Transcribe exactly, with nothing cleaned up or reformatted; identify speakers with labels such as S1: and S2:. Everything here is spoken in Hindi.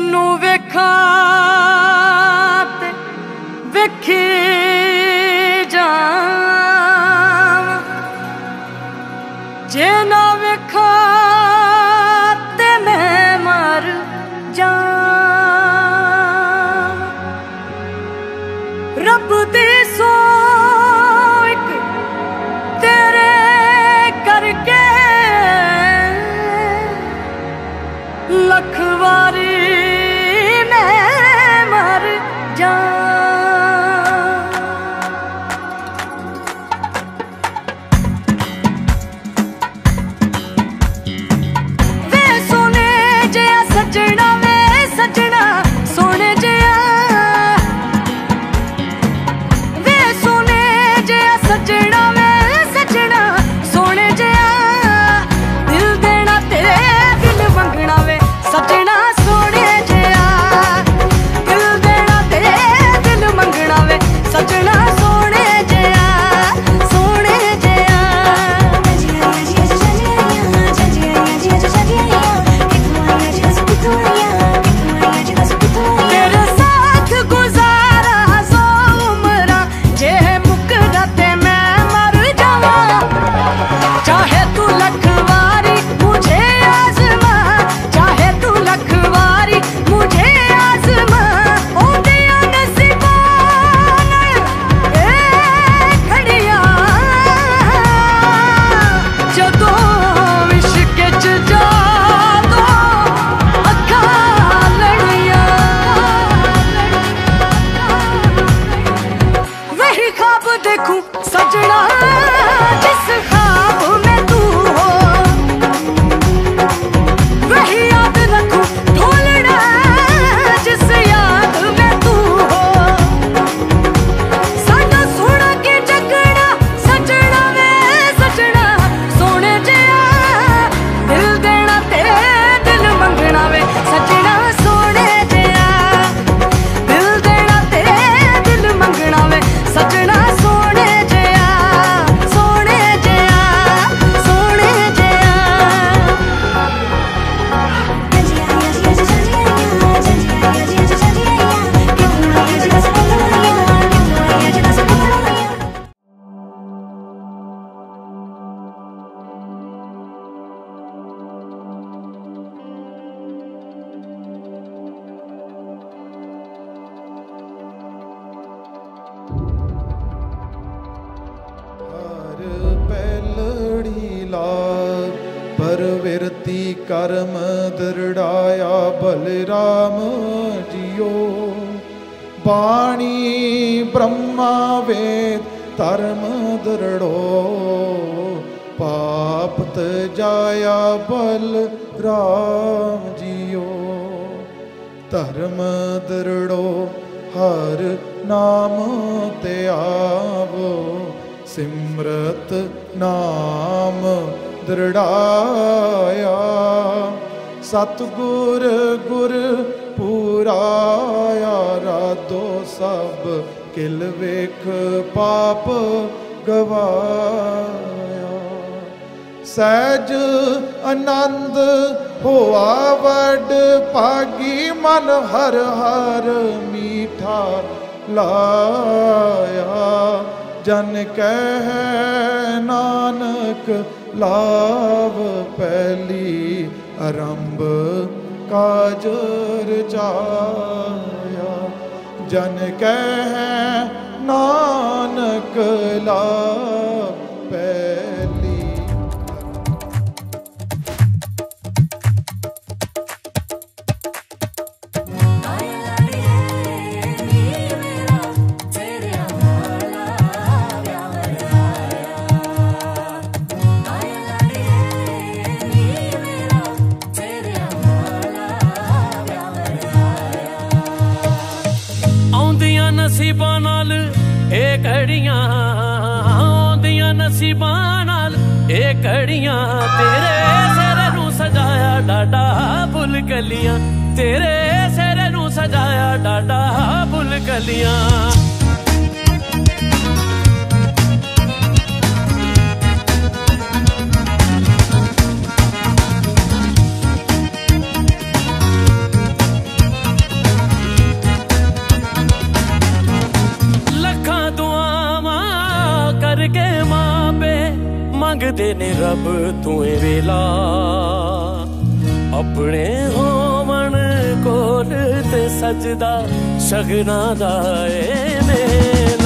S1: तेनू वेखा ते वेखे जावां, जे ना वेखा ते मैं मर जावां। रब दी सोच तेरे करके लख वारी मैं मर जावां। वे सोने जिहा सजना, वे सजना सोने जिहा, वे सोने जिहा सजना, वे सजना सोने जिहा। दिल देना तेरे दिल मंगना वे सजना सोने जिहा, दिल देना तेरे दिल मंगना वे सजना सोने जिहा, सोने जिहा। तेरे साथ गुजारा सौ उम्रा, जे मुकदा ते मैं मर जावां। चाहे तू लख वारी मुझे आज़मा, चाहे तू लख वारी मुझे आज़मा। ओ दिया नसीबां नाल ए घड़ियां, जदों इश्क च जादों अखां लड़ियां। वही ख्वाब देखूं सजना जिस ख्वाब में तू हो, वही याद रखूं ढोलना जिस याद में तू हो। साडा सोना के जगना सजना वे सजना सोने जिहा, दिल देना तेरे दिल मंगना वे सजना सोने जिहा, दिल देना तेरे दिल मंगना वे सजना सोने जिहा, सोने जिहा, सोने जिहा।
S2: हर पैलड़ी लाग परविरति कर्म दृढ़ाया बलराम जियो। बाणी ब्रह्मा वेद धर्म दृढ़ो, पाप तजाया बलराम जियो। धर्म दृढ़ो हर नाम ते आवो, सिमरत नाम दृढ़ाया। सतगुर गुर पुराया, राधो सब किल वेख पाप गवाया। सहज आनंद होआ वड भागी, मन हर हर मीठा लाया। जन कह नानक लाभ पहली, आरंभ काज रचाया। जन कह नानक लाभ पहली।
S3: नसीबां नाल ए घड़ियां, आउंदियां नसीबां नाल ए घड़ियां। तेरे सिर नूं सजाया डाडा फुल कलियां, तेरे सिर नूं सजाया डाडा फुल कलियां। तू वेला अपने होवन कोल ते सजदा शगना दा ए मेला।